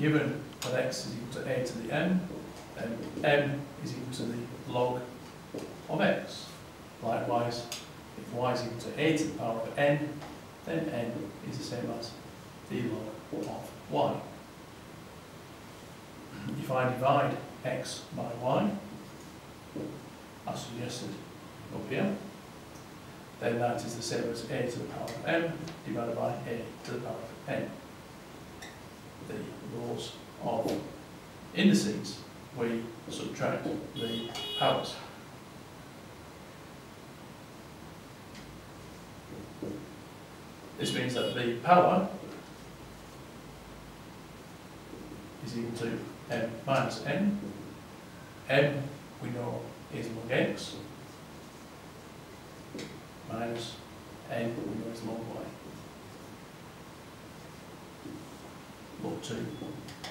given that x is equal to a to the m, then m is equal to the log of x. Likewise, if y is equal to a to the power of n, then n is the same as the log of y. If I divide x by y, as suggested up here, then that is the same as a to the power of m divided by a to the power of n. The rows of indices, we subtract the powers. This means that the power is equal to m minus n. M, we know, is log x, minus n, we know, is log y. Log 2